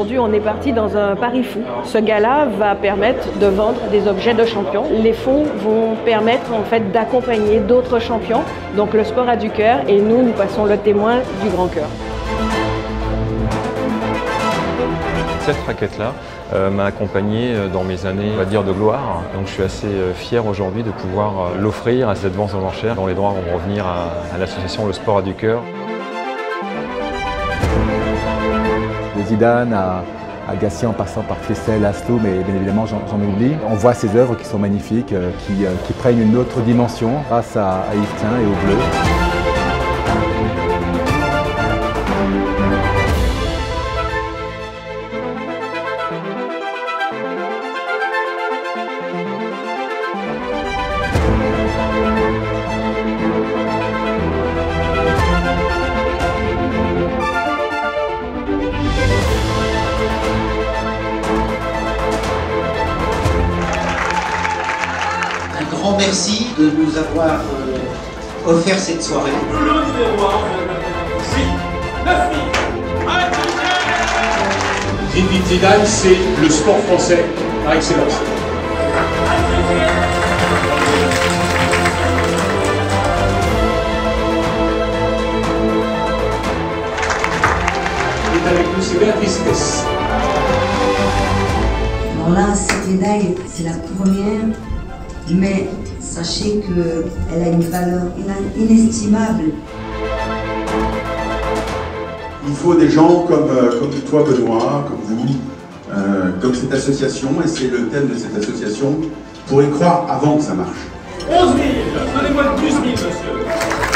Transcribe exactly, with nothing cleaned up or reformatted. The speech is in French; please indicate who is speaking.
Speaker 1: Aujourd'hui, on est parti dans un pari fou. Ce gala va permettre de vendre des objets de champions. Les fonds vont permettre en fait d'accompagner d'autres champions. Donc le sport a du cœur et nous, nous passons le témoin du grand cœur.
Speaker 2: Cette raquette-là euh, m'a accompagné dans mes années, on va dire, de gloire. Donc je suis assez euh, fier aujourd'hui de pouvoir euh, l'offrir à cette vente aux enchères dont les droits vont revenir à, à l'association Le Sport a du cœur.
Speaker 3: De Zidane à Agassi en passant par Flessel, Laszlo, mais bien évidemment j'en oublie. On voit ces œuvres qui sont magnifiques, euh, qui, euh, qui prennent une autre dimension grâce à, à Yves Klein et au bleu.
Speaker 4: Un grand merci de nous avoir euh, offert cette soirée.
Speaker 5: Le numéro un, neuf mille.
Speaker 6: Zinedine Zidane, c'est le sport français par excellence. Et avec nous, c'est Béatrice Tess.
Speaker 7: Alors là, cette médaille, c'est la première, mais sachez qu'elle a une valeur inestimable.
Speaker 8: Il faut des gens comme, euh, comme toi, Benoît, comme vous, euh, comme cette association, et c'est le thème de cette association, pour y croire avant que ça marche.
Speaker 5: onze mille. Donnez-moi douze mille, monsieur.